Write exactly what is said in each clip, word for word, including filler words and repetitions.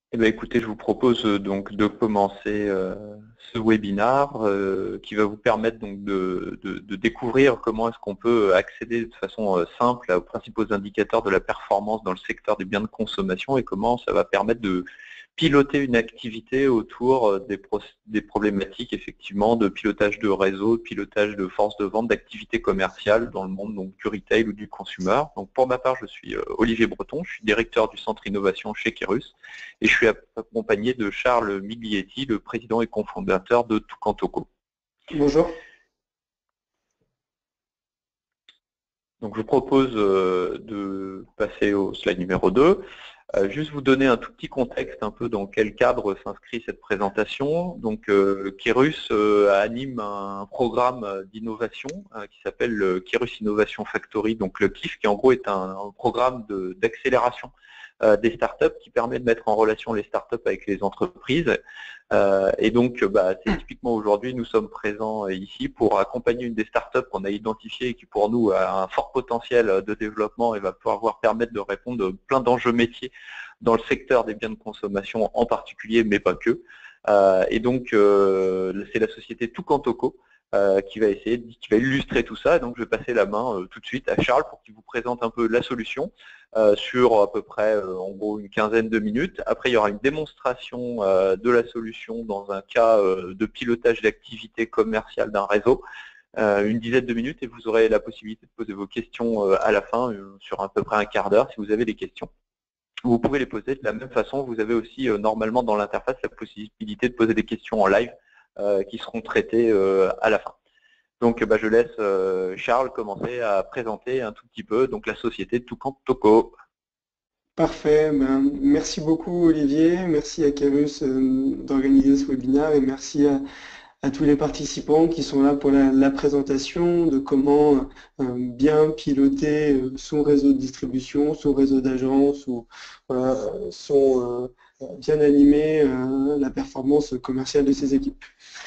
Eh bien, écoutez, je vous propose euh, donc de commencer euh, ce webinaire euh, qui va vous permettre donc de, de- de découvrir comment est-ce qu'on peut accéder de façon euh, simple aux principaux indicateurs de la performance dans le secteur des biens de consommation et comment ça va permettre de piloter une activité autour euh, des, pro- des problématiques effectivement de pilotage de réseau, de pilotage de force de vente, d'activité commerciale dans le monde donc, du retail ou du consumer. Donc pour ma part, je suis euh, Olivier Breton, je suis directeur du centre innovation chez Kérus et je suis accompagné de Charles Miglietti, le président et cofondateur de Toucantoco. Bonjour. Donc je vous propose euh, de passer au slide numéro deux. Euh, juste vous donner un tout petit contexte un peu dans quel cadre s'inscrit cette présentation. Donc euh, Kérus euh, anime un programme d'innovation euh, qui s'appelle le Kérus Innovation Factory, donc le K I F, qui en gros est un, un programme d'accélération euh, des startups qui permet de mettre en relation les startups avec les entreprises. Euh, et donc, bah, c'est typiquement aujourd'hui, nous sommes présents ici pour accompagner une des startups qu'on a identifiées et qui, pour nous, a un fort potentiel de développement et va pouvoir permettre de répondre à plein d'enjeux métiers dans le secteur des biens de consommation en particulier, mais pas que. Euh, et donc, euh, c'est la société Toucantoco euh, qui va essayer, qui va illustrer tout ça. Donc, je vais passer la main euh, tout de suite à Charles pour qu'il vous présente un peu la solution euh, sur à peu près, euh, en gros, une quinzaine de minutes. Après, il y aura une démonstration euh, de la solution dans un cas euh, de pilotage d'activité commerciale d'un réseau, euh, une dizaine de minutes, et vous aurez la possibilité de poser vos questions euh, à la fin, euh, sur à peu près un quart d'heure, si vous avez des questions. Vous pouvez les poser de la même façon. Vous avez aussi euh, normalement dans l'interface la possibilité de poser des questions en live euh, qui seront traitées euh, à la fin. Donc bah, je laisse euh, Charles commencer à présenter un tout petit peu donc la société Toucantoco. Parfait. Ben, merci beaucoup Olivier. Merci à Kérus euh, d'organiser ce webinaire et merci à, à tous les participants qui sont là pour la, la présentation de comment euh, bien piloter euh, son réseau de distribution, son réseau d'agences ou voilà, son euh, bien animer euh, la performance commerciale de ses équipes.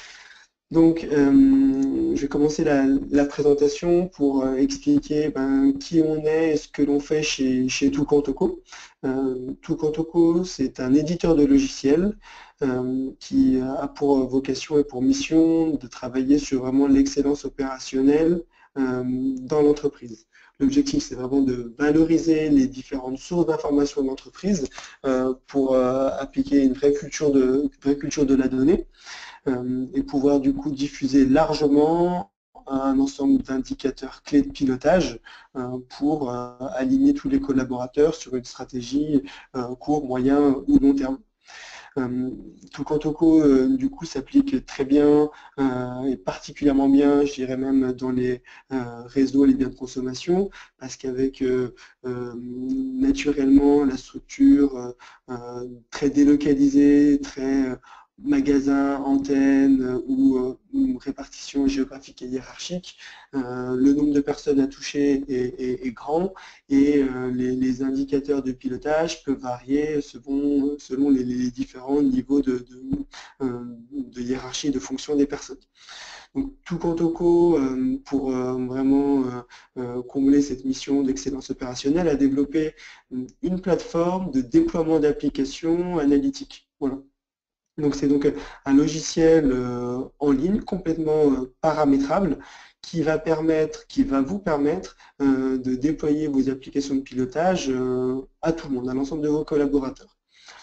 Donc, euh, je vais commencer la, la présentation pour euh, expliquer ben, qui on est et ce que l'on fait chez, chez Toucantoco. Euh, Toucantoco, c'est un éditeur de logiciels euh, qui a pour vocation et pour mission de travailler sur vraiment l'excellence opérationnelle euh, dans l'entreprise. L'objectif, c'est vraiment de valoriser les différentes sources d'informations de l'entreprise euh, pour euh, appliquer une vraie culture de, vraie culture de la donnée. Euh, et pouvoir du coup diffuser largement un ensemble d'indicateurs clés de pilotage euh, pour euh, aligner tous les collaborateurs sur une stratégie euh, court, moyen ou long terme. Euh, Toucantoco euh, du coup s'applique très bien euh, et particulièrement bien, je dirais même dans les euh, réseaux, les biens de consommation, parce qu'avec euh, euh, naturellement la structure euh, très délocalisée, très magasin, antenne euh, ou, euh, ou répartition géographique et hiérarchique, euh, le nombre de personnes à toucher est, est, est grand et euh, les, les indicateurs de pilotage peuvent varier selon, selon les, les différents niveaux de, de, euh, de hiérarchie et de fonction des personnes. Donc, Toucantoco, euh, pour euh, vraiment euh, euh, combler cette mission d'excellence opérationnelle, a développé une plateforme de déploiement d'applications analytiques. Voilà. Donc c'est donc un logiciel euh, en ligne complètement euh, paramétrable qui va permettre, qui va vous permettre euh, de déployer vos applications de pilotage euh, à tout le monde, à l'ensemble de vos collaborateurs.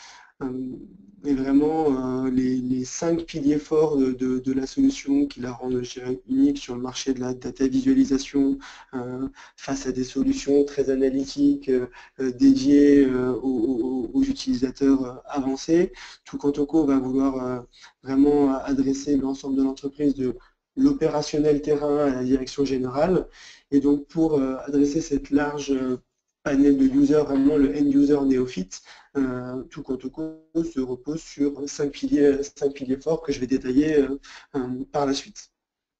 Euh, et vraiment euh, les, les cinq piliers forts de, de- de la solution qui la rendent, je dirais, unique sur le marché de la data visualisation euh, face à des solutions très analytiques euh, euh, dédiées euh, aux, aux- aux utilisateurs euh, avancés. Toucantoco va vouloir euh, vraiment adresser l'ensemble de l'entreprise de l'opérationnel terrain à la direction générale. Et donc pour euh, adresser cette large euh, panel de users, vraiment le end user néophyte, euh, Toucantoco se repose sur cinq piliers, cinq piliers forts que je vais détailler euh, euh, par la suite.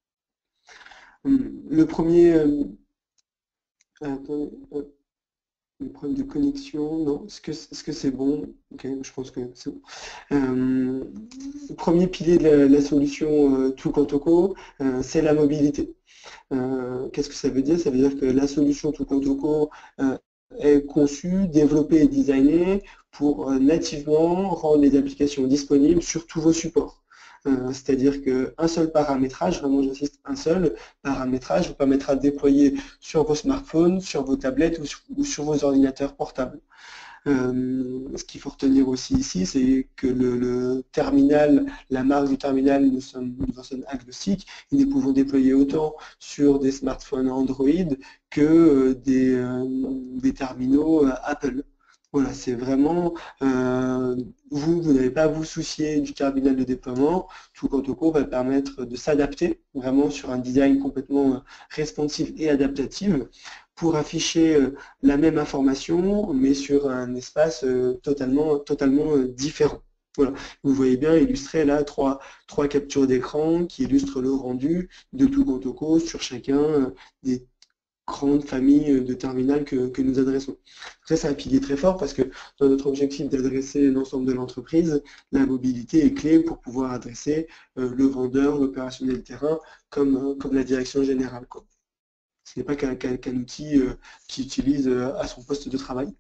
Le premier, euh, attends, euh, le problème de connexion, non, est-ce que est-ce que c'est bon? Ok, je pense que c'est bon. Euh, le premier pilier de la, la solution euh, Toucantoco, euh, c'est la mobilité. Euh, Qu'est-ce que ça veut dire? Ça veut dire que la solution Toucantoco est conçu, développé et designé pour euh, nativement rendre les applications disponibles sur tous vos supports. Euh, C'est-à-dire qu'un seul paramétrage, vraiment j'insiste, un seul paramétrage vous permettra de déployer sur vos smartphones, sur vos tablettes ou sur, ou sur vos ordinateurs portables. Euh, ce qu'il faut retenir aussi ici, c'est que le, le terminal, la marque du terminal, nous, sommes, nous en sommes agnostiques. Nous ne pouvons déployer autant sur des smartphones Android que euh, des, euh, des terminaux euh, Apple. Voilà, c'est vraiment, euh, vous, vous n'allez pas à vous soucier du terminal de déploiement. ToutCantoco va permettre de s'adapter vraiment sur un design complètement euh, responsive et adaptatif pour afficher euh, la même information, mais sur un espace euh, totalement, totalement euh, différent. Voilà. Vous voyez bien illustré là trois, trois captures d'écran qui illustrent le rendu de ToutCantoco sur chacun euh, des grandes familles de terminales que, que nous adressons. Ça, c'est un pilier très fort parce que dans notre objectif d'adresser l'ensemble de l'entreprise, la mobilité est clé pour pouvoir adresser euh, le vendeur, l'opérationnel terrain, comme, euh, comme la direction générale, quoi. Ce n'est pas qu'un qu'un, qu'un outil euh, qui utilise euh, à son poste de travail.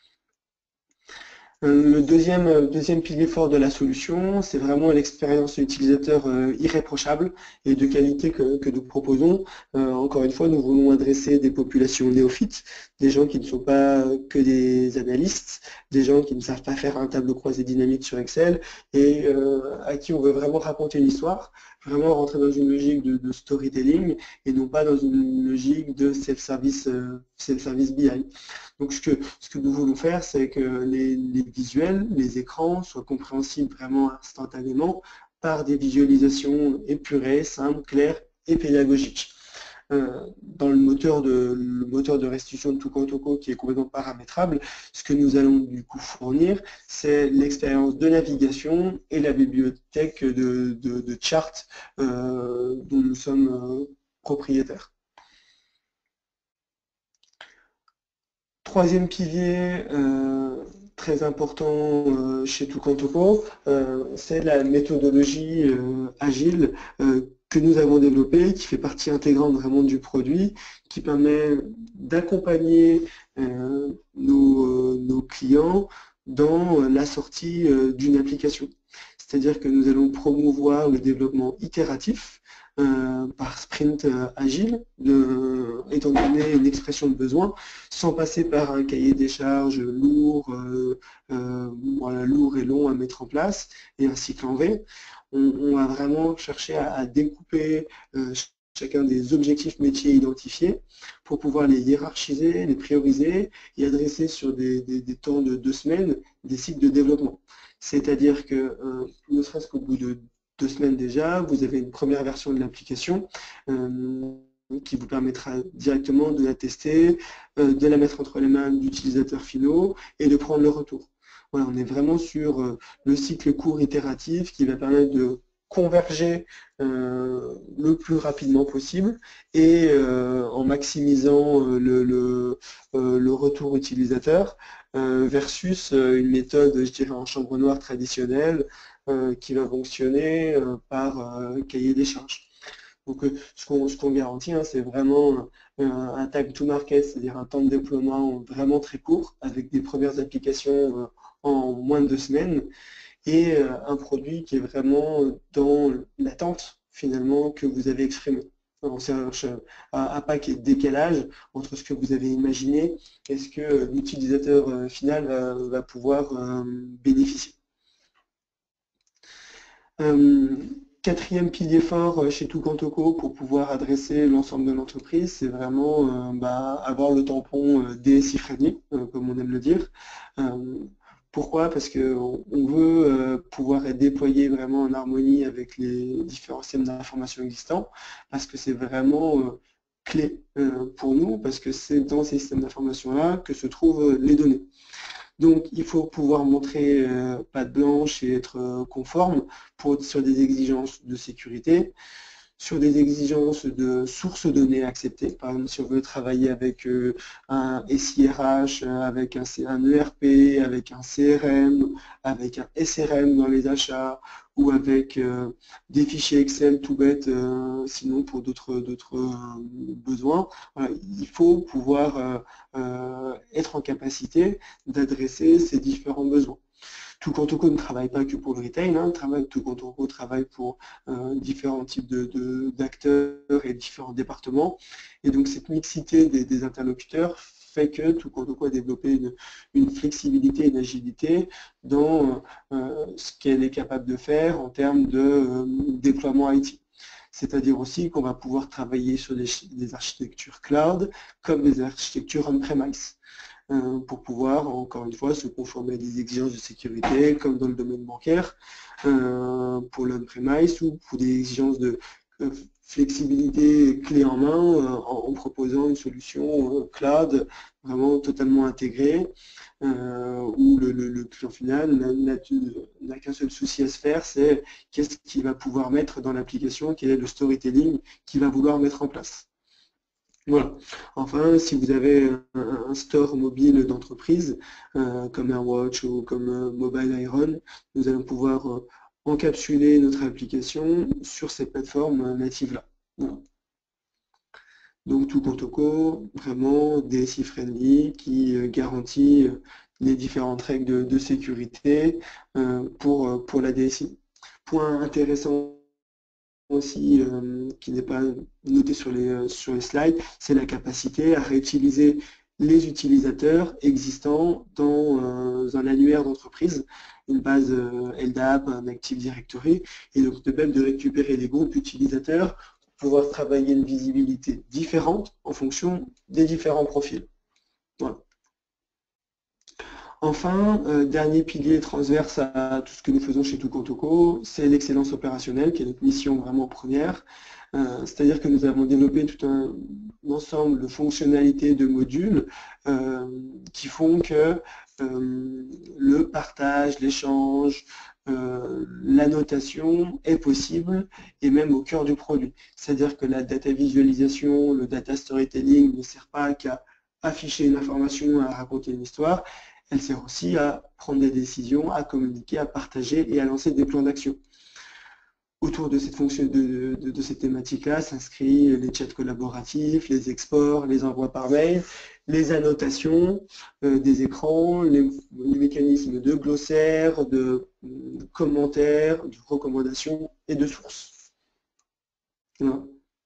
Le deuxième, euh, deuxième pilier fort de la solution, c'est vraiment l'expérience utilisateur euh, irréprochable et de qualité que, que nous proposons. Euh, encore une fois, nous voulons adresser des populations néophytes, des gens qui ne sont pas que des analystes, des gens qui ne savent pas faire un tableau croisé dynamique sur Excel et euh, à qui on veut vraiment raconter une histoire, vraiment rentrer dans une logique de, de storytelling et non pas dans une logique de self-service euh, self-service B I. Donc ce que, ce que nous voulons faire, c'est que les, les visuels, les écrans soient compréhensibles vraiment instantanément par des visualisations épurées, simples, claires et pédagogiques. Euh, dans le moteur de, le moteur de restitution de ToutCantoco qui est complètement paramétrable, ce que nous allons du coup fournir, c'est l'expérience de navigation et la bibliothèque de, de, de charts euh, dont nous sommes euh, propriétaires. Troisième pilier euh, très important euh, chez ToutCantoco, euh, c'est la méthodologie euh, agile euh, que nous avons développée, qui fait partie intégrante vraiment du produit, qui permet d'accompagner euh, nos, nos clients dans la sortie euh, d'une application. C'est-à-dire que nous allons promouvoir le développement itératif, Euh, par sprint euh, agile, de, étant donné une expression de besoin, sans passer par un cahier des charges lourd, euh, euh, voilà, lourd et long à mettre en place, et un cycle en V. On, on va vraiment chercher à, à découper euh, chacun des objectifs métiers identifiés pour pouvoir les hiérarchiser, les prioriser et adresser sur des, des, des temps de deux semaines des cycles de développement. C'est-à-dire que, euh, ne serait-ce qu'au bout de deux semaines déjà, vous avez une première version de l'application euh, qui vous permettra directement de la tester, euh, de la mettre entre les mains d'utilisateurs finaux et de prendre le retour. Voilà, on est vraiment sur euh, le cycle court itératif qui va permettre de converger euh, le plus rapidement possible et euh, en maximisant euh, le, le, euh, le retour utilisateur euh, versus euh, une méthode, je dirais, en chambre noire traditionnelle euh, qui va fonctionner euh, par euh, cahier des charges. Donc euh, ce qu'on ce qu'on garantit, hein, c'est vraiment euh, un time to market, c'est-à-dire un temps de déploiement vraiment très court, avec des premières applications euh, en moins de deux semaines, et euh, un produit qui est vraiment dans l'attente finalement que vous avez exprimé. On cherche à, à pas qu'il y ait de décalage entre ce que vous avez imaginé et ce que l'utilisateur euh, final va, va pouvoir euh, bénéficier. Euh, quatrième pilier fort chez ToutCantoco pour pouvoir adresser l'ensemble de l'entreprise, c'est vraiment euh, bah, avoir le tampon euh, D S I-friendly, euh, comme on aime le dire. Euh, pourquoi? Parce qu'on veut euh, pouvoir être déployé vraiment en harmonie avec les différents systèmes d'information existants, parce que c'est vraiment euh, clé euh, pour nous, parce que c'est dans ces systèmes d'information-là que se trouvent les données. Donc, il faut pouvoir montrer euh, patte blanche et être euh, conforme pour, sur des exigences de sécurité, sur des exigences de sources données acceptées. Par exemple, si on veut travailler avec euh, un S I R H, avec un, un E R P, avec un C R M, avec un S R M dans les achats, ou avec euh, des fichiers Excel tout bêtes, euh, sinon pour d'autres d'autres euh, besoins. Voilà, il faut pouvoir euh, euh, être en capacité d'adresser ces différents besoins. ToutContOco ne travaille pas que pour le retail, hein, ToutContOco travaille pour euh, différents types d'acteurs de, de, et différents départements. Et donc cette mixité des, des interlocuteurs fait que ToutContOco a développé une, une flexibilité et une agilité dans euh, ce qu'elle est capable de faire en termes de euh, déploiement I T. C'est-à-dire aussi qu'on va pouvoir travailler sur des, des architectures cloud comme des architectures on-premise pour pouvoir, encore une fois, se conformer à des exigences de sécurité, comme dans le domaine bancaire, euh, pour l'on-premise ou pour des exigences de euh, flexibilité clé en main euh, en, en proposant une solution euh, cloud vraiment totalement intégrée, euh, où le, le, le client final n'a qu'un seul souci à se faire, c'est qu'est-ce qu'il va pouvoir mettre dans l'application, quel est le storytelling qu'il va vouloir mettre en place. Voilà. Enfin, si vous avez un, un store mobile d'entreprise, euh, comme AirWatch ou comme euh, Mobile Iron, nous allons pouvoir euh, encapsuler notre application sur ces plateformes euh, natives-là. Voilà. Donc ToutContOco, vraiment D S I friendly, qui euh, garantit euh, les différentes règles de, de sécurité euh, pour, euh, pour la D S I. Point intéressant aussi euh, qui n'est pas noté sur les, euh, sur les slides, c'est la capacité à réutiliser les utilisateurs existants dans euh, un annuaire d'entreprise, une base euh, L D A P, un Active Directory, et donc de même de récupérer les groupes utilisateurs pour pouvoir travailler une visibilité différente en fonction des différents profils. Voilà. Enfin, euh, dernier pilier transverse à tout ce que nous faisons chez ToutContOco, c'est l'excellence opérationnelle, qui est notre mission vraiment première. Euh, C'est-à-dire que nous avons développé tout un, un ensemble de fonctionnalités, de modules, euh, qui font que euh, le partage, l'échange, euh, la notation est possible et même au cœur du produit. C'est-à-dire que la data visualisation, le data storytelling ne sert pas qu'à afficher une information, à raconter une histoire, elle sert aussi à prendre des décisions, à communiquer, à partager et à lancer des plans d'action. Autour de cette fonction, de, de, de cette thématique-là s'inscrivent les chats collaboratifs, les exports, les envois par mail, les annotations euh, des écrans, les, les mécanismes de glossaire, de euh, commentaires, de recommandations et de sources. Voilà.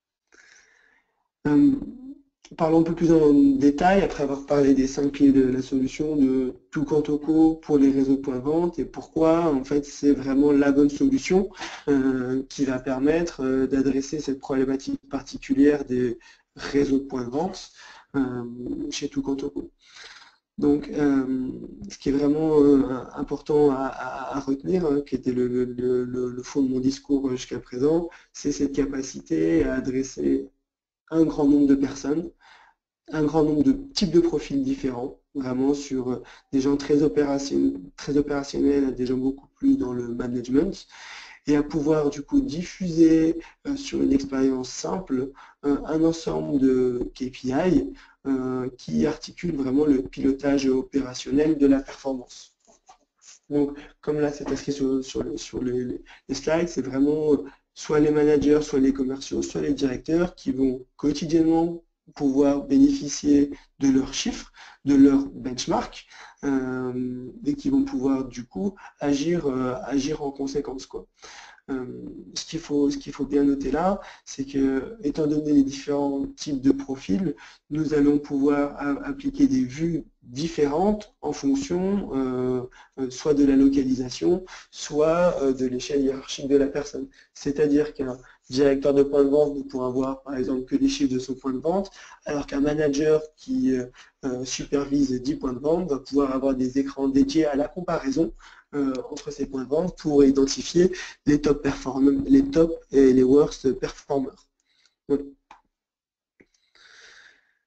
Euh, Parlons un peu plus en détail, après avoir parlé des cinq piliers de la solution, de ToutContOco pour les réseaux de points de vente et pourquoi en fait c'est vraiment la bonne solution euh, qui va permettre euh, d'adresser cette problématique particulière des réseaux de points de vente euh, chez ToutContOco. Donc, euh, ce qui est vraiment euh, important à, à, à retenir, hein, qui était le, le, le, le fond de mon discours jusqu'à présent, c'est cette capacité à adresser un grand nombre de personnes, un grand nombre de types de profils différents, vraiment sur euh, des gens très opérationnels, très opérationnels, des gens beaucoup plus dans le management, et à pouvoir du coup diffuser euh, sur une expérience simple euh, un ensemble de K P I euh, qui articule vraiment le pilotage opérationnel de la performance. Donc, comme là c'est inscrit sur, sur, le, sur les, les slides, c'est vraiment soit les managers, soit les commerciaux, soit les directeurs qui vont quotidiennement pouvoir bénéficier de leurs chiffres, de leurs benchmarks, euh, et qui vont pouvoir du coup agir, euh, agir en conséquence, quoi. Euh, ce qu'il faut, ce qu'il faut bien noter là, c'est que, étant donné les différents types de profils, nous allons pouvoir appliquer des vues différentes en fonction euh, soit de la localisation, soit euh, de l'échelle hiérarchique de la personne. C'est-à-dire qu'un directeur de point de vente ne pourra voir par exemple que les chiffres de son point de vente, alors qu'un manager qui euh, supervise dix points de vente va pouvoir avoir des écrans dédiés à la comparaison euh, entre ces points de vente pour identifier les top performers, les top et les worst performers. Donc,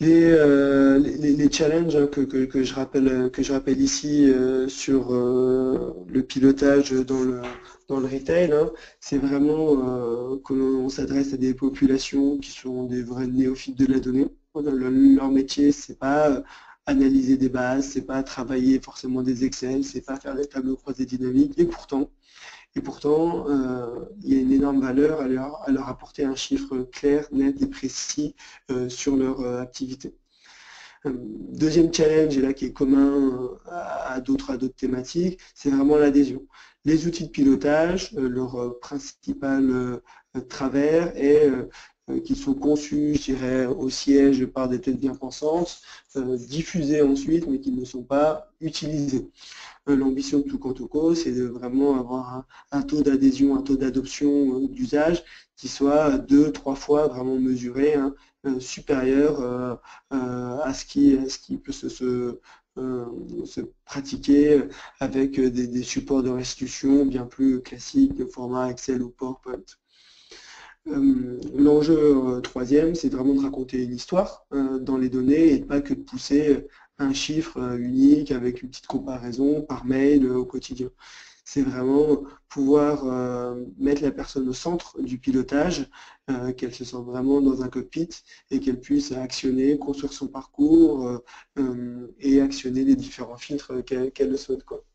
Les, euh, les, les challenges hein, que, que, que je rappelle, que je rappelle ici euh, sur euh, le pilotage dans le, dans le retail, hein, c'est vraiment euh, que l'on s'adresse à des populations qui sont des vrais néophytes de la donnée. Voilà, le- leur métier, c'est pas euh, analyser des bases, c'est pas travailler forcément des Excel, c'est pas faire des tableaux croisés dynamiques, et pourtant, et pourtant, euh, il y a une énorme valeur à leur, à leur apporter un chiffre clair, net et précis euh, sur leur euh, activité. Euh, Deuxième challenge, et là qui est commun euh, à, à d'autres à d'autres thématiques, c'est vraiment l'adhésion. Les outils de pilotage, euh, leur euh, principal euh, travers est euh, euh, qu'ils sont conçus, je dirais, au siège par des têtes bien pensantes, euh, diffusés ensuite, mais qui ne sont pas utilisés. Euh, L'ambition de Tucantoco, c'est de vraiment avoir un, un taux d'adhésion, un taux d'adoption euh, d'usage qui soit deux, trois fois vraiment mesuré, hein, euh, supérieur euh, euh, à, ce qui, à ce qui peut se, se, euh, se pratiquer avec des, des supports de restitution bien plus classiques, de format Excel ou PowerPoint. Euh, L'enjeu euh, troisième, c'est vraiment de raconter une histoire euh, dans les données et pas que de pousser un chiffre euh, unique avec une petite comparaison par mail euh, au quotidien. C'est vraiment pouvoir euh, mettre la personne au centre du pilotage, euh, qu'elle se sente vraiment dans un cockpit et qu'elle puisse actionner, construire son parcours euh, euh, et actionner les différents filtres qu'elle qu'elle le souhaite, quoi.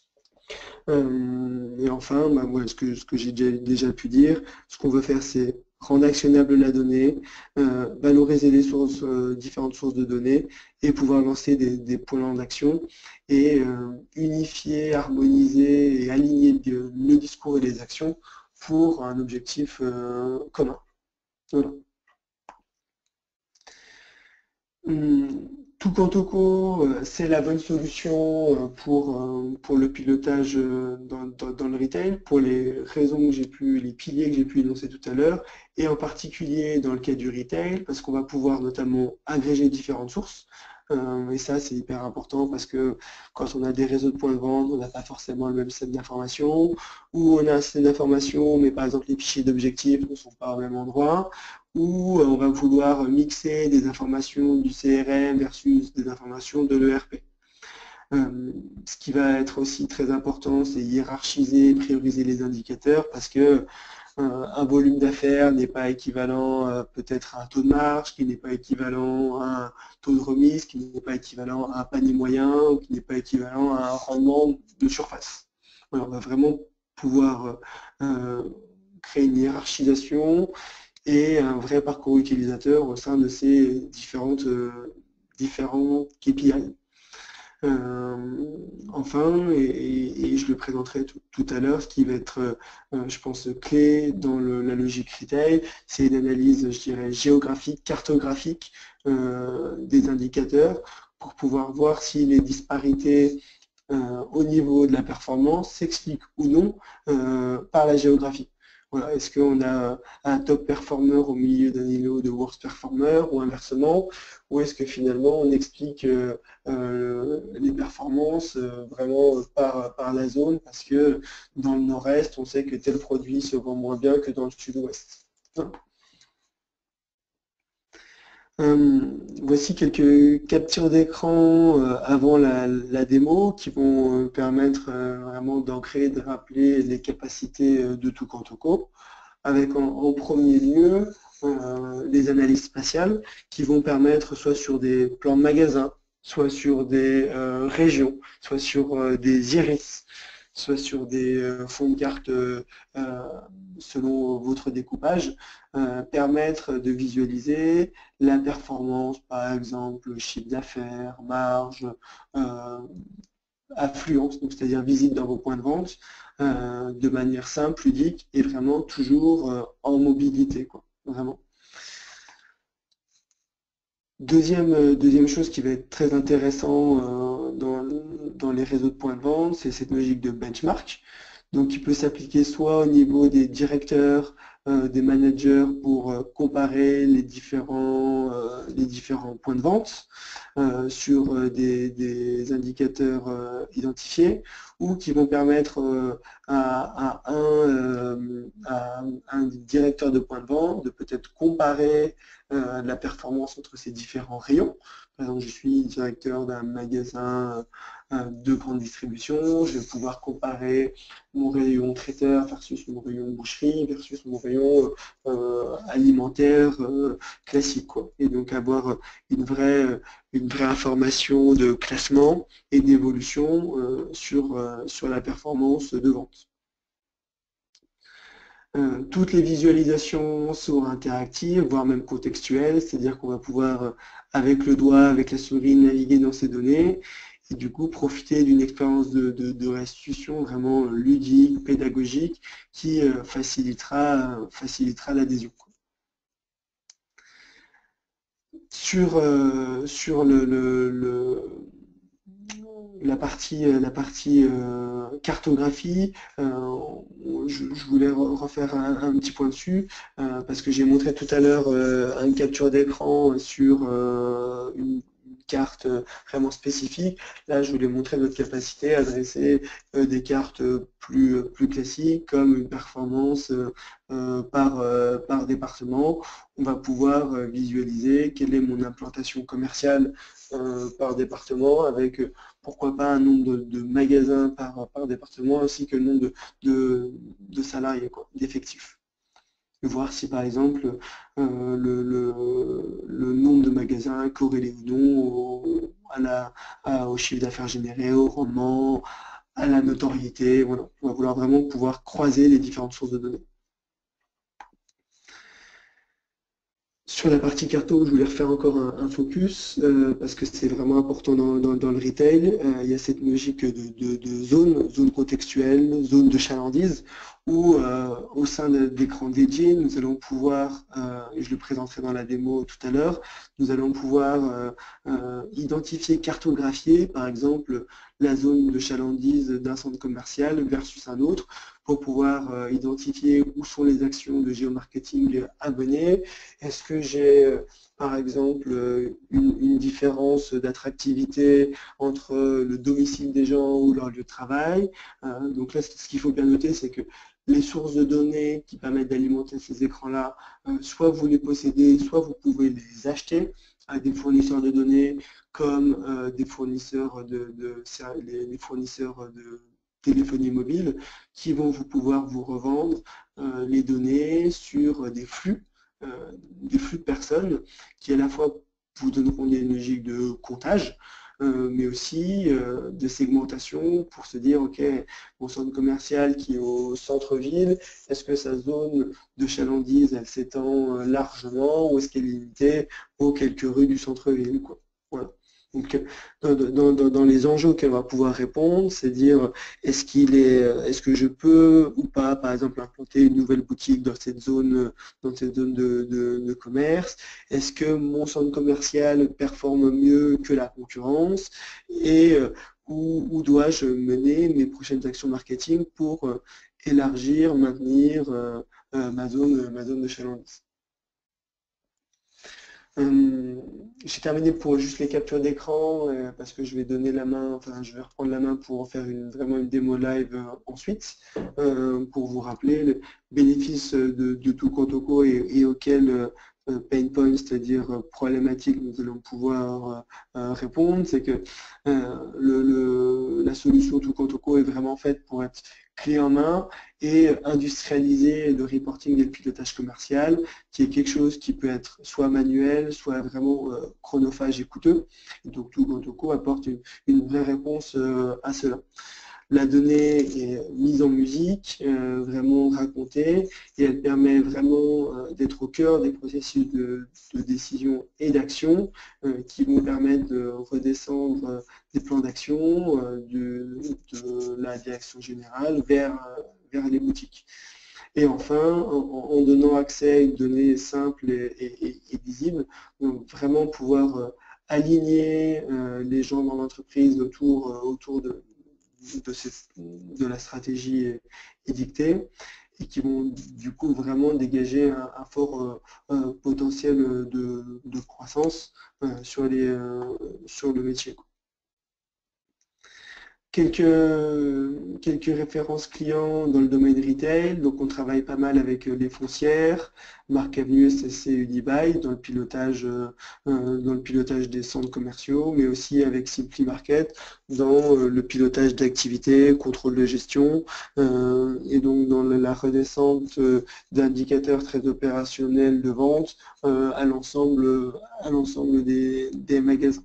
Euh, et enfin, bah, moi, ce que, ce que j'ai déjà, déjà pu dire, ce qu'on veut faire, c'est rendre actionnable la donnée, euh, valoriser les sources, euh, différentes sources de données et pouvoir lancer des, des plans d'action et euh, unifier, harmoniser et aligner le, le discours et les actions pour un objectif euh, commun. Voilà. Hum, Tucantoco, euh, c'est la bonne solution euh, pour, euh, pour le pilotage euh, dans, dans- dans le retail, pour les raisons que j'ai pu, les piliers que j'ai pu énoncer tout à l'heure, et en particulier dans le cas du retail, parce qu'on va pouvoir notamment agréger différentes sources. Euh, et ça, c'est hyper important parce que quand on a des réseaux de points de vente, on n'a pas forcément le même set d'informations, ou on a un set d'informations, mais par exemple les fichiers d'objectifs ne sont pas au même endroit où euh, on va vouloir mixer des informations du C R M versus des informations de l'E R P. Euh, ce qui va être aussi très important, c'est hiérarchiser, prioriser les indicateurs parce que euh, un volume d'affaires n'est pas équivalent euh, peut-être à un taux de marge, qui n'est pas équivalent à un taux de remise, qui n'est pas équivalent à un panier moyen, ou qui n'est pas équivalent à un rendement de surface. Voilà, on va vraiment pouvoir euh, créer une hiérarchisation et un vrai parcours utilisateur au sein de ces différentes, euh, différents K P I. Euh, enfin, et, et je le présenterai tout, tout à l'heure, ce qui va être, euh, je pense, clé dans le- la logique retail, c'est une analyse, je dirais, géographique, cartographique euh, des indicateurs pour pouvoir voir si les disparités euh, au niveau de la performance s'expliquent ou non euh, par la géographie. Voilà, est-ce qu'on a un top performer au milieu d'un îlot de worst performer ou inversement, ou est-ce que finalement on explique euh, euh, les performances euh, vraiment par, par la zone parce que dans le nord-est, on sait que tel produit se vend moins bien que dans le sud-ouest. Voilà. Euh, voici quelques captures d'écran euh, avant la, la démo qui vont euh, permettre euh, vraiment d'ancrer, de rappeler les capacités euh, de Tucantoco, avec en, en premier lieu euh, les analyses spatiales qui vont permettre soit sur des plans de magasins, soit sur des euh, régions, soit sur euh, des iris, soit sur des euh, fonds de carte euh, euh, selon votre découpage, euh, permettre de visualiser la performance, par exemple chiffre d'affaires, marge, euh, affluence, donc c'est-à-dire visite dans vos points de vente, euh, de manière simple, ludique et vraiment toujours euh, en mobilité, quoi, vraiment. Deuxième, euh, deuxième chose qui va être très intéressant euh, dans, dans les réseaux de points de vente, c'est cette logique de benchmark. Donc, qui peut s'appliquer soit au niveau des directeurs, euh, des managers pour euh, comparer les différents, euh, les différents points de vente euh, sur euh, des, des indicateurs euh, identifiés, ou qui vont permettre euh, à, à un, euh, à un directeur de point de vente de peut-être comparer euh, la performance entre ces différents rayons. Par exemple, je suis directeur d'un magasin euh, de grande distribution, je vais pouvoir comparer mon rayon traiteur versus mon rayon boucherie versus mon rayon euh, alimentaire euh, classique, quoi. Et donc avoir une vraie, une vraie information de classement et d'évolution euh, sur, euh, sur la performance de vente. Euh, toutes les visualisations sont interactives, voire même contextuelles, c'est-à-dire qu'on va pouvoir, euh, avec le doigt, avec la souris, naviguer dans ces données et du coup profiter d'une expérience de, de, de restitution vraiment ludique, pédagogique, qui euh, facilitera, euh, facilitera l'adhésion. Sur, euh, sur le, le, le la partie, la partie euh, cartographie, euh, je, je, voulais refaire un, un, petit point dessus, euh, parce que j'ai montré tout à l'heure euh, une capture d'écran sur euh, une carte vraiment spécifique. Là, je voulais montrer notre capacité à dresser euh, des cartes plus, plus classiques, comme une performance euh, par, euh, par département. On va pouvoir visualiser quelle est mon implantation commerciale euh, par département, avec pourquoi pas un nombre de, de magasins par, par département, ainsi que le nombre de, de, de salariés, d'effectifs. Voir si par exemple euh, le, le, le nombre de magasins est corrélé ou non au, à la, à, au chiffre d'affaires généré, au rendement, à la notoriété. Voilà. On va vouloir vraiment pouvoir croiser les différentes sources de données. Sur la partie carto, je voulais refaire encore un, un focus euh, parce que c'est vraiment important dans, dans, dans le retail. Euh, il y a cette logique de, de, de zone, zone contextuelle, zone de chalandise, où euh, au sein d'écrans dédiés, nous allons pouvoir, euh, et je le présenterai dans la démo tout à l'heure, nous allons pouvoir euh, euh, identifier, cartographier, par exemple, la zone de chalandise d'un centre commercial versus un autre, pour pouvoir euh, identifier où sont les actions de géomarketing à mener. Est-ce que j'ai, euh, par exemple, euh, une, une différence d'attractivité entre le domicile des gens ou leur lieu de travail? Euh, donc là, ce qu'il faut bien noter, c'est que les sources de données qui permettent d'alimenter ces écrans-là, euh, soit vous les possédez, soit vous pouvez les acheter à des fournisseurs de données comme euh, des fournisseurs de, de les, les fournisseurs de téléphonie mobile qui vont vous pouvoir vous revendre euh, les données sur des flux, euh, des flux de personnes qui à la fois vous donneront des logiques de comptage, euh, mais aussi euh, de segmentation pour se dire, ok, mon centre commercial qui est au centre-ville, est-ce que sa zone de chalandise, elle s'étend largement ou est-ce qu'elle est limitée aux quelques rues du centre-ville, quoi. Voilà. Donc, dans, dans, dans les enjeux qu'elle va pouvoir répondre, c'est dire est-ce qu'il est, est-ce que je peux ou pas, par exemple, implanter une nouvelle boutique dans cette zone, dans cette zone de, de, de commerce? Est-ce que mon centre commercial performe mieux que la concurrence? Et où, où dois-je mener mes prochaines actions marketing pour euh, élargir, maintenir euh, euh, ma zone, ma zone de chalandise? Hum, j'ai terminé pour juste les captures d'écran euh, parce que je vais donner la main, enfin je vais reprendre la main pour en faire une, vraiment une démo live euh, ensuite, euh, pour vous rappeler le bénéfice de, de tout Cotoco et, et auquel euh, pain point, c'est-à-dire euh, problématique, nous allons pouvoir euh, répondre, c'est que euh, le, le, la solution tout Cotoco est vraiment faite pour être clé en main et industrialiser le reporting et le pilotage commercial, qui est quelque chose qui peut être soit manuel, soit vraiment euh, chronophage et coûteux. Et donc tout Cotoco apporte une, une vraie réponse euh, à cela. La donnée est mise en musique, euh, vraiment racontée, et elle permet vraiment euh, d'être au cœur des processus de, de décision et d'action euh, qui vont permettre de redescendre euh, des plans d'action euh, de, de la direction générale vers, euh, vers les boutiques. Et enfin, en, en donnant accès à une donnée simple et, et, et visible, donc vraiment pouvoir euh, aligner euh, les gens dans l'entreprise autour, euh, autour de, de, cette, de la stratégie édictée et qui vont du coup vraiment dégager un, un fort euh, euh, potentiel de, de croissance euh, sur, les, euh, sur le métier. Quelques, quelques références clients dans le domaine retail. Donc, on travaille pas mal avec euh, les foncières, Marc Avenue, S S C, Unibail, dans le pilotage, euh, euh, dans le pilotage des centres commerciaux, mais aussi avec Simply Market, dans euh, le pilotage d'activités, contrôle de gestion, euh, et donc dans la la redescente euh, d'indicateurs très opérationnels de vente euh, à l'ensemble, à l'ensemble des, des magasins.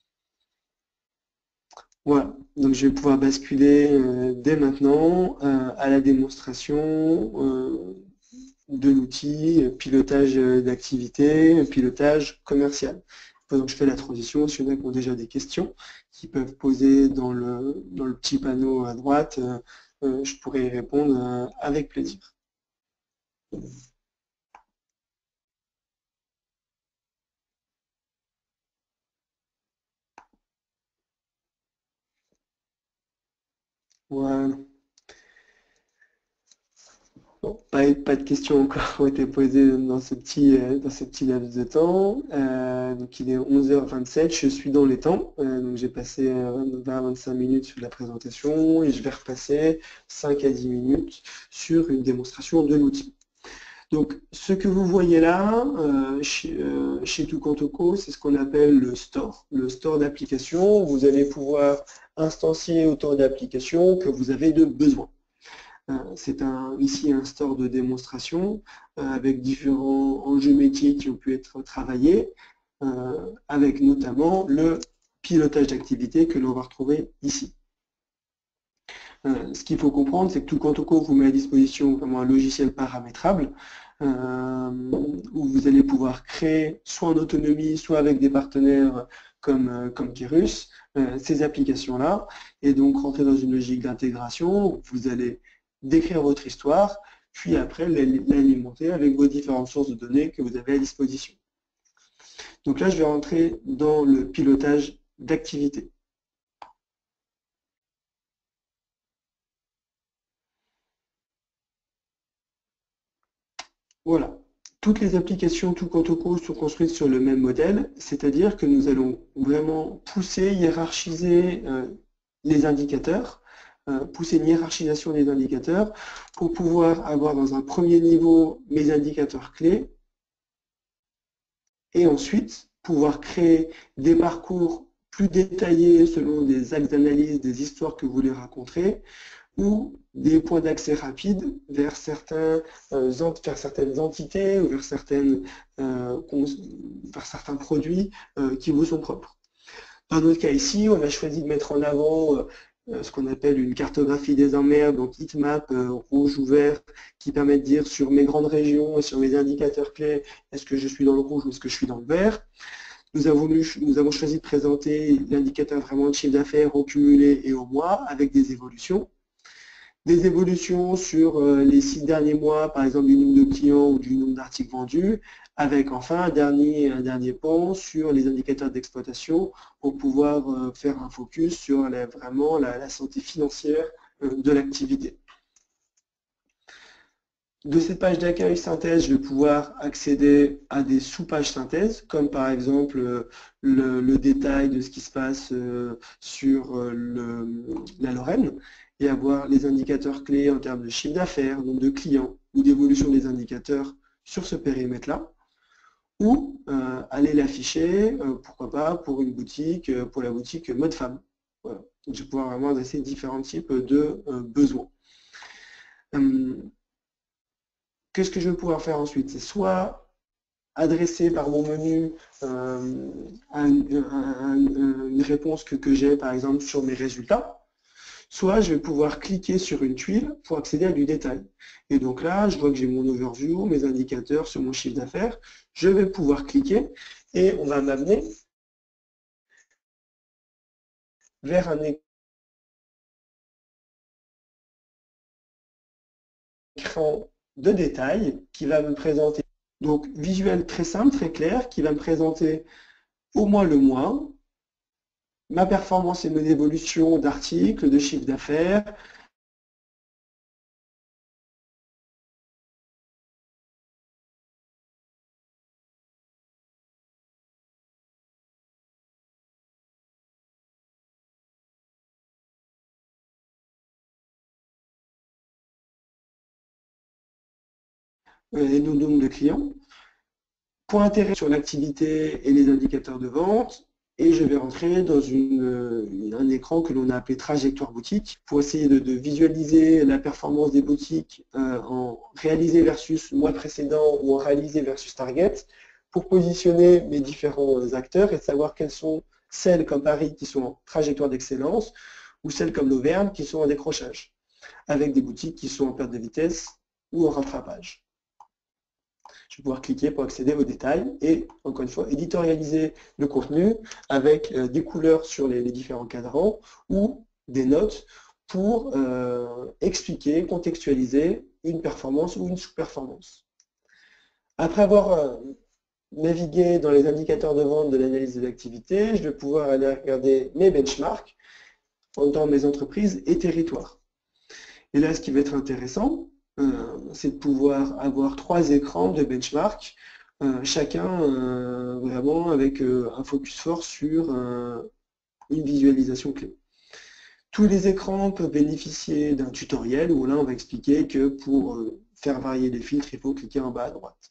Voilà, donc je vais pouvoir basculer euh, dès maintenant euh, à la démonstration euh, de l'outil, euh, pilotage euh, d'activité, euh, pilotage commercial. Donc je fais la transition, s'il y en a qui ont déjà des questions, qui peuvent poser dans le, dans le petit panneau à droite, euh, euh, je pourrai y répondre euh, avec plaisir. Voilà. Bon, pas, pas de questions encore ont été posées dans ce petit, euh, dans ce petit laps de temps. Euh, donc il est onze heures vingt-sept, je suis dans les temps. Euh, donc j'ai passé vingt à vingt-cinq minutes sur la présentation et je vais repasser cinq à dix minutes sur une démonstration de l'outil. Donc ce que vous voyez là, euh, chez, euh, chez Tucantoco, c'est ce qu'on appelle le store, le store d'applications. Vous allez pouvoir instancier autant d'applications que vous avez de besoin. C'est un, ici un store de démonstration euh, avec différents enjeux métiers qui ont pu être travaillés, euh, avec notamment le pilotage d'activité que l'on va retrouver ici. Euh, ce qu'il faut comprendre, c'est que Tucantoco vous met à disposition vraiment un logiciel paramétrable euh, où vous allez pouvoir créer soit en autonomie, soit avec des partenaires comme, euh, comme Kerus, euh, ces applications-là, et donc rentrer dans une logique d'intégration où vous allez décrire votre histoire, puis après l'alimenter avec vos différentes sources de données que vous avez à disposition. Donc là, je vais rentrer dans le pilotage d'activité. Voilà. Toutes les applications Tucantoco sont construites sur le même modèle, c'est-à-dire que nous allons vraiment pousser, hiérarchiser euh, les indicateurs, euh, pousser une hiérarchisation des indicateurs pour pouvoir avoir dans un premier niveau mes indicateurs clés et ensuite pouvoir créer des parcours plus détaillés selon des axes d'analyse, des histoires que vous voulez raconter, ou des points d'accès rapides vers, certains, euh, vers certaines entités ou vers, certaines, euh, vers certains produits euh, qui vous sont propres. Dans notre cas ici, on a choisi de mettre en avant euh, ce qu'on appelle une cartographie des emmerdes, donc heatmap euh, rouge ou vert, qui permet de dire sur mes grandes régions et sur mes indicateurs clés, est-ce que je suis dans le rouge ou est-ce que je suis dans le vert. Nous avons, eu, nous avons choisi de présenter l'indicateur vraiment de chiffre d'affaires au cumulé et au mois avec des évolutions. Des évolutions sur euh, les six derniers mois, par exemple du nombre de clients ou du nombre d'articles vendus, avec enfin un dernier, un dernier pan sur les indicateurs d'exploitation pour pouvoir euh, faire un focus sur la, vraiment la, la santé financière euh, de l'activité. De cette page d'accueil synthèse, je vais pouvoir accéder à des sous-pages synthèse, comme par exemple euh, le, le détail de ce qui se passe euh, sur euh, le, la Lorraine et avoir les indicateurs clés en termes de chiffre d'affaires, nombre de clients ou d'évolution des indicateurs sur ce périmètre-là, ou euh, aller l'afficher, euh, pourquoi pas, pour une boutique, euh, pour la boutique mode femme. Voilà. Donc, je vais pouvoir vraiment adresser différents types de euh, besoins. Hum, Qu'est-ce que je vais pouvoir faire ensuite? C'est soit adresser par mon menu euh, un, un, une réponse que, que j'ai par exemple sur mes résultats, soit je vais pouvoir cliquer sur une tuile pour accéder à du détail. Et donc là, je vois que j'ai mon overview, mes indicateurs sur mon chiffre d'affaires, je vais pouvoir cliquer et on va m'amener vers un écran de détail qui va me présenter, donc visuel très simple, très clair, qui va me présenter au moins le mois, ma performance et mon évolution d'articles, de chiffre d'affaires, et nos nombres de clients. Point intérêt sur l'activité et les indicateurs de vente. Et je vais rentrer dans une, un écran que l'on a appelé trajectoire boutique pour essayer de, de visualiser la performance des boutiques euh, en réalisé versus mois précédent ou en réalisé versus target pour positionner mes différents acteurs et savoir quelles sont celles comme Paris qui sont en trajectoire d'excellence ou celles comme l'Auvergne qui sont en décrochage avec des boutiques qui sont en perte de vitesse ou en rattrapage. Je vais pouvoir cliquer pour accéder aux détails et, encore une fois, éditorialiser le contenu avec euh, des couleurs sur les, les différents cadrans ou des notes pour euh, expliquer, contextualiser une performance ou une sous-performance. Après avoir euh, navigué dans les indicateurs de vente de l'analyse de l'activité, je vais pouvoir aller regarder mes benchmarks dans mes entreprises et territoires. Et là, ce qui va être intéressant, Euh, c'est de pouvoir avoir trois écrans de benchmark, euh, chacun euh, vraiment avec euh, un focus fort sur euh, une visualisation clé. Tous les écrans peuvent bénéficier d'un tutoriel où là on va expliquer que pour euh, faire varier les filtres, il faut cliquer en bas à droite.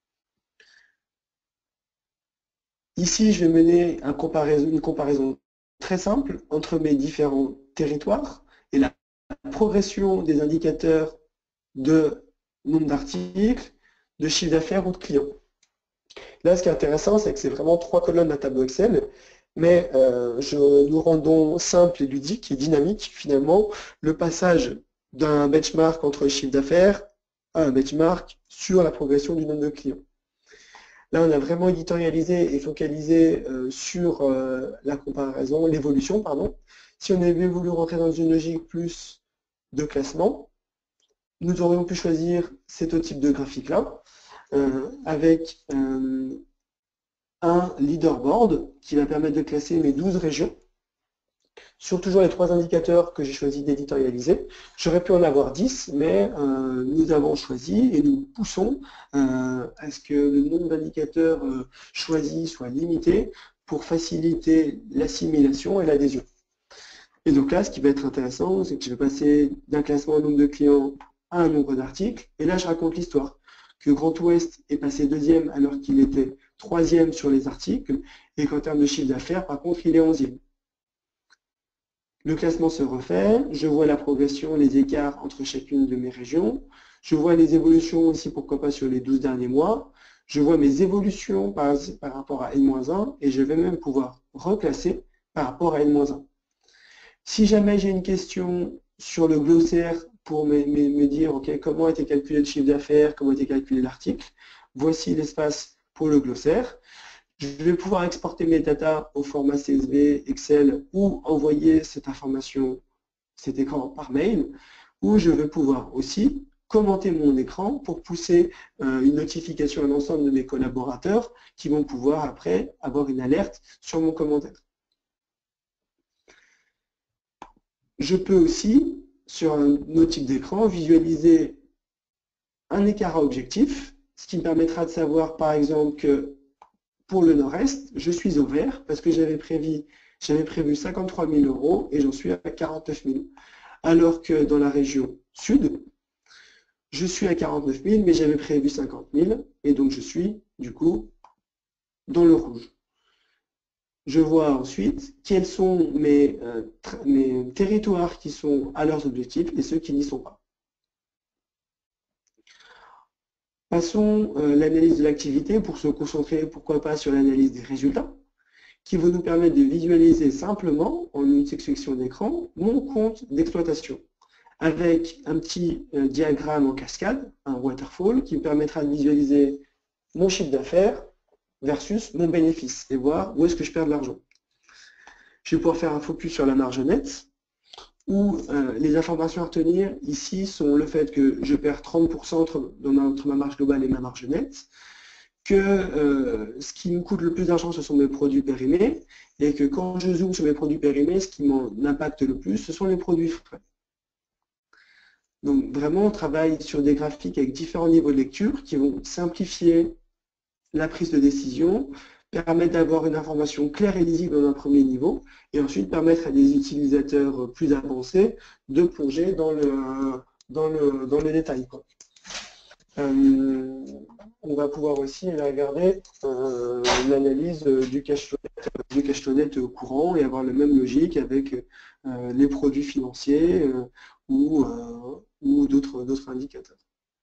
Ici, je vais mener un comparaison, une comparaison très simple entre mes différents territoires et la progression des indicateurs de nombre d'articles, de chiffre d'affaires ou de clients. Là, ce qui est intéressant, c'est que c'est vraiment trois colonnes d'un tableau Excel, mais euh, je, nous rendons simple et ludique et dynamique, finalement, le passage d'un benchmark entre chiffre d'affaires à un benchmark sur la progression du nombre de clients. Là, on a vraiment éditorialisé et focalisé euh, sur euh, la comparaison, l'évolution, pardon. Si on avait voulu rentrer dans une logique plus de classement, nous aurions pu choisir cet type de graphique-là, euh, avec euh, un leaderboard qui va permettre de classer mes douze régions sur toujours les trois indicateurs que j'ai choisi d'éditorialiser. J'aurais pu en avoir dix, mais euh, nous avons choisi et nous poussons euh, à ce que le nombre d'indicateurs euh, choisis soit limité pour faciliter l'assimilation et l'adhésion. Et donc là, ce qui va être intéressant, c'est que je vais passer d'un classement en nombre de clients à un nombre d'articles, et là je raconte l'histoire, que Grand Ouest est passé deuxième alors qu'il était troisième sur les articles, et qu'en termes de chiffre d'affaires, par contre, il est onzième. Le classement se refait, je vois la progression, les écarts entre chacune de mes régions, je vois les évolutions aussi, pourquoi pas, sur les douze derniers mois, je vois mes évolutions par, par rapport à N moins un, et je vais même pouvoir reclasser par rapport à N moins un. Si jamais j'ai une question sur le glossaire pour me, me, me dire okay, comment a été calculé le chiffre d'affaires, comment a été calculé l'article, voici l'espace pour le glossaire. Je vais pouvoir exporter mes datas au format C S V, Excel ou envoyer cette information, cet écran par mail, ou je vais pouvoir aussi commenter mon écran pour pousser euh, une notification à l'ensemble de mes collaborateurs qui vont pouvoir après avoir une alerte sur mon commentaire. Je peux aussi, sur un autre type d'écran, visualiser un écart à objectif, ce qui me permettra de savoir par exemple que pour le nord-est, je suis au vert parce que j'avais prévu, j'avais prévu cinquante-trois mille euros et j'en suis à quarante-neuf mille. Alors que dans la région sud, je suis à quarante-neuf mille mais j'avais prévu cinquante mille et donc je suis du coup dans le rouge. Je vois ensuite quels sont mes, euh, mes territoires qui sont à leurs objectifs et ceux qui n'y sont pas. Passons euh, l'analyse de l'activité pour se concentrer, pourquoi pas, sur l'analyse des résultats, qui va nous permettre de visualiser simplement, en une section d'écran, mon compte d'exploitation, avec un petit euh, diagramme en cascade, un waterfall, qui me permettra de visualiser mon chiffre d'affaires versus mon bénéfice, et voir où est-ce que je perds de l'argent. Je vais pouvoir faire un focus sur la marge nette, où euh, les informations à retenir ici sont le fait que je perds trente pour cent entre, entre ma marge globale et ma marge nette, que euh, ce qui me coûte le plus d'argent, ce sont mes produits périmés, et que quand je zoome sur mes produits périmés, ce qui m'en impacte le plus, ce sont les produits frais. Donc vraiment, on travaille sur des graphiques avec différents niveaux de lecture qui vont simplifier la prise de décision, permettre d'avoir une information claire et lisible dans un premier niveau, et ensuite permettre à des utilisateurs plus avancés de plonger dans le, dans le, dans le détail, quoi. Euh, on va pouvoir aussi regarder euh, l'analyse du cache-tonnette du cache-tonnette courant et avoir la même logique avec euh, les produits financiers euh, ou, euh, ou d'autres d'autres indicateurs.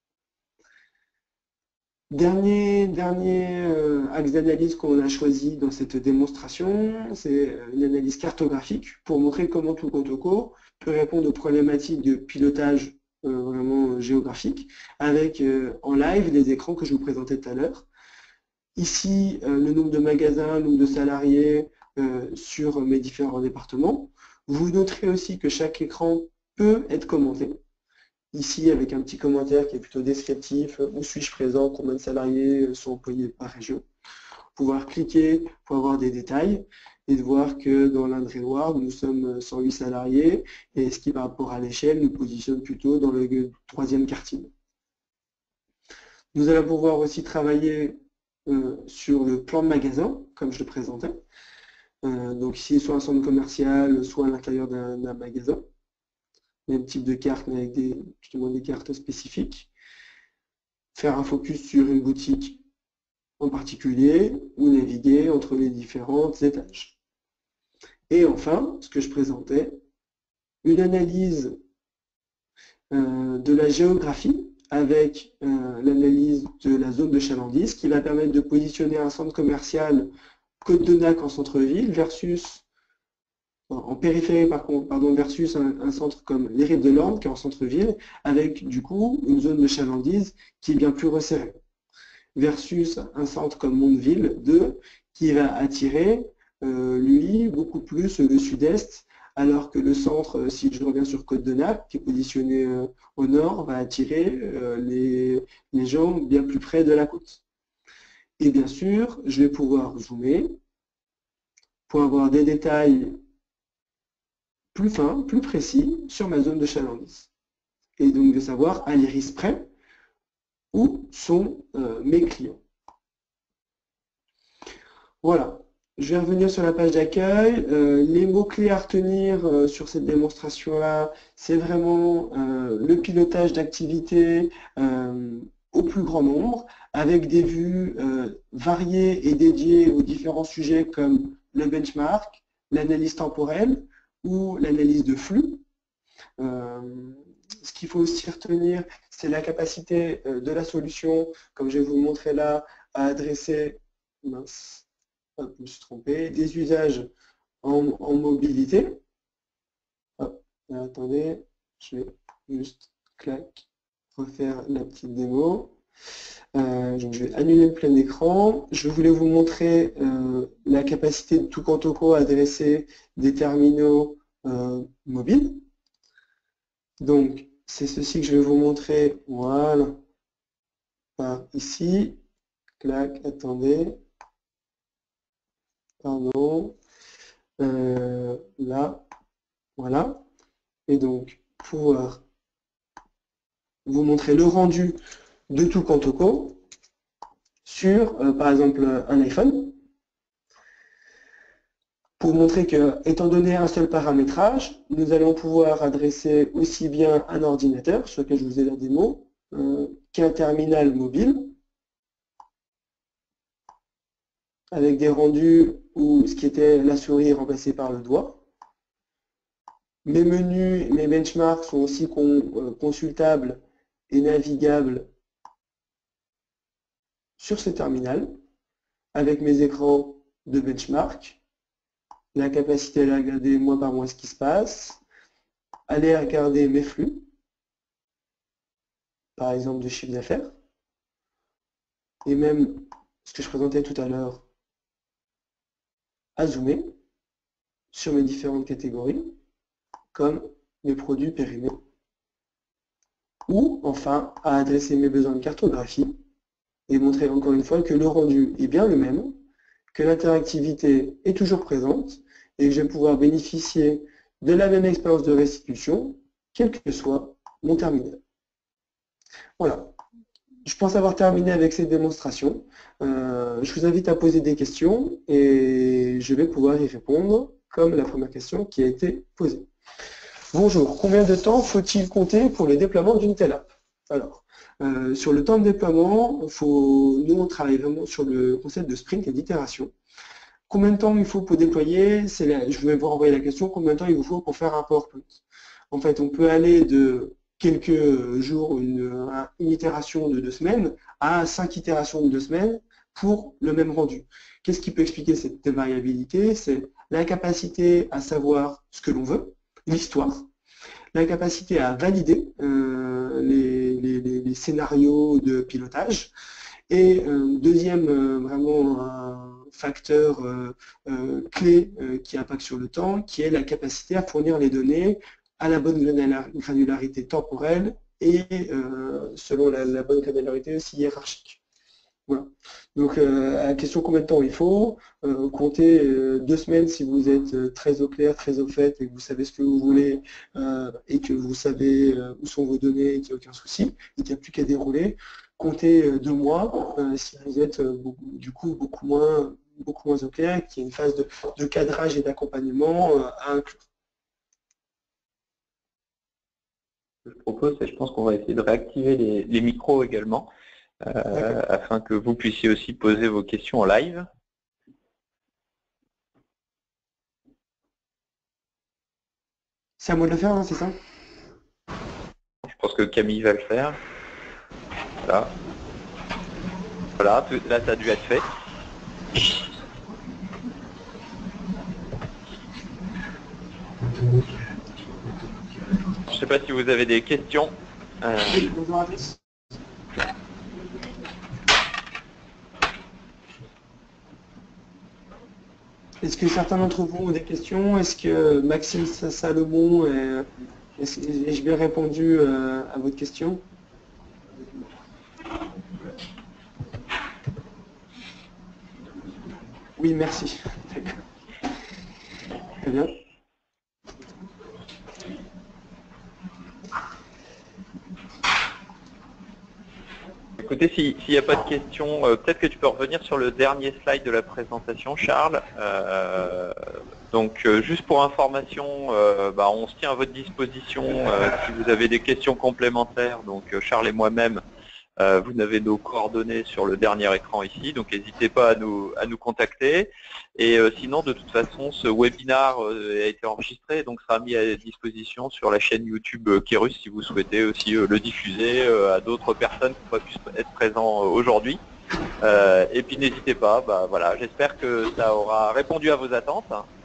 Dernier, dernier euh, axe d'analyse qu'on a choisi dans cette démonstration, c'est une analyse cartographique pour montrer comment tout compte co peut répondre aux problématiques de pilotage euh, vraiment géographique avec euh, en live les écrans que je vous présentais tout à l'heure. Ici, euh, le nombre de magasins, le nombre de salariés euh, sur mes différents départements. Vous noterez aussi que chaque écran peut être commenté. Ici, avec un petit commentaire qui est plutôt descriptif, où suis-je présent, combien de salariés sont employés par région. Pouvoir cliquer pour avoir des détails et de voir que dans l'Indre-et-Loire, nous sommes cent huit salariés et ce qui par rapport à l'échelle nous positionne plutôt dans le troisième quartile. Nous allons pouvoir aussi travailler euh, sur le plan de magasin, comme je le présentais. Euh, donc ici, soit un centre commercial, soit à l'intérieur d'un magasin. Même type de carte, mais avec des, justement des cartes spécifiques. Faire un focus sur une boutique en particulier ou naviguer entre les différents étages. Et enfin, ce que je présentais, une analyse euh, de la géographie avec euh, l'analyse de la zone de chalandise qui va permettre de positionner un centre commercial Côte-de-Nac en centre-ville versus en périphérie par contre, pardon, versus un, un centre comme les Rives de l'Orne qui est en centre-ville, avec du coup une zone de chalandise qui est bien plus resserrée, versus un centre comme Mondeville deux qui va attirer, euh, lui, beaucoup plus le sud-est, alors que le centre, si je reviens sur Côte-de-Nac, qui est positionné euh, au nord, va attirer euh, les, les gens bien plus près de la côte. Et bien sûr, je vais pouvoir zoomer pour avoir des détails plus fin, plus précis sur ma zone de chalandise. Et donc de savoir à l'iris près où sont euh, mes clients. Voilà, je vais revenir sur la page d'accueil. Euh, les mots-clés à retenir euh, sur cette démonstration-là, c'est vraiment euh, le pilotage d'activités euh, au plus grand nombre, avec des vues euh, variées et dédiées aux différents sujets comme le benchmark, l'analyse temporelle, ou l'analyse de flux. Euh, ce qu'il faut aussi retenir, c'est la capacité euh, de la solution, comme je vais vous le montrer là, à adresser, mince, hop, je me suis trompé, des usages en, en mobilité. Hop, attendez, je vais juste, clac, refaire la petite démo. Euh, donc je vais annuler le plein écran. Je voulais vous montrer euh, la capacité de Tukantoco à adresser des terminaux euh, mobiles. Donc, c'est ceci que je vais vous montrer. Voilà. Par ici. Clac, attendez. Pardon. Euh, là. Voilà. Et donc, pouvoir vous montrer le rendu de Tukantoco sur, euh, par exemple, un iPhone. Pour montrer que, étant donné un seul paramétrage, nous allons pouvoir adresser aussi bien un ordinateur, sur lequel je vous ai la démo, euh, qu'un terminal mobile, avec des rendus où ce qui était la souris est remplacé par le doigt. Mes menus, mes benchmarks sont aussi consultables et navigables sur ce terminal, avec mes écrans de benchmark, la capacité à regarder mois par mois ce qui se passe, aller regarder mes flux, par exemple de chiffre d'affaires, et même ce que je présentais tout à l'heure, à zoomer sur mes différentes catégories, comme mes produits périmés, ou enfin à adresser mes besoins de cartographie et montrer encore une fois que le rendu est bien le même, que l'interactivité est toujours présente et que je vais pouvoir bénéficier de la même expérience de restitution, quel que soit mon terminal. Voilà. Je pense avoir terminé avec cette démonstration. Euh, je vous invite à poser des questions et je vais pouvoir y répondre, comme la première question qui a été posée. Bonjour, combien de temps faut-il compter pour le déploiement d'une telle app? Alors, euh, sur le temps de déploiement, faut, nous on travaille vraiment sur le concept de sprint et d'itération. Combien de temps il faut pour déployer? C'est là, je vais vous renvoyer la question, combien de temps il vous faut pour faire un PowerPoint? En fait, on peut aller de quelques jours, une, une itération de deux semaines, à cinq itérations de deux semaines pour le même rendu. Qu'est-ce qui peut expliquer cette variabilité? C'est la capacité à savoir ce que l'on veut, l'histoire, la capacité à valider euh, les, les, les, scénarios de pilotage, et euh, deuxième euh, vraiment un facteur euh, euh, clé euh, qui impacte sur le temps, qui est la capacité à fournir les données à la bonne granularité temporelle et euh, selon la, la bonne granularité aussi hiérarchique. Voilà. Donc euh, à la question combien de temps il faut, euh, comptez euh, deux semaines si vous êtes euh, très au clair, très au fait et que vous savez ce que vous voulez euh, et que vous savez euh, où sont vos données et qu'il n'y a aucun souci et qu'il n'y a plus qu'à dérouler. Comptez euh, deux mois euh, si vous êtes euh, beaucoup, du coup beaucoup moins, beaucoup moins au clair, qu'il y a une phase de, de cadrage et d'accompagnement euh, à inclure. Ce que je propose, c'est je pense qu'on va essayer de réactiver les, les micros également, euh, afin que vous puissiez aussi poser vos questions en live. C'est à moi de le faire, hein, c'est ça? Je pense que Camille va le faire. Voilà. Voilà, là ça a dû être fait. Je ne sais pas si vous avez des questions. Euh... Oui, bonjour à tous. Est-ce que certains d'entre vous ont des questions? Est-ce que Maxime Salomon et, et je bien répondu à votre question? Oui, merci. D'accord. Très bien. Écoutez, s'il n'y a pas de questions, euh, peut-être que tu peux revenir sur le dernier slide de la présentation, Charles. Euh, donc, euh, juste pour information, euh, bah, on se tient à votre disposition euh, si vous avez des questions complémentaires. Donc, euh, Charles et moi-même, euh, vous avez nos coordonnées sur le dernier écran ici, donc n'hésitez pas à nous, à nous contacter. Et euh, sinon, de toute façon, ce webinaire euh, a été enregistré, donc sera mis à disposition sur la chaîne YouTube euh, Kérus si vous souhaitez aussi euh, le diffuser euh, à d'autres personnes qui ne pourraient plus être présents euh, aujourd'hui. Euh, et puis n'hésitez pas, bah, voilà, j'espère que ça aura répondu à vos attentes.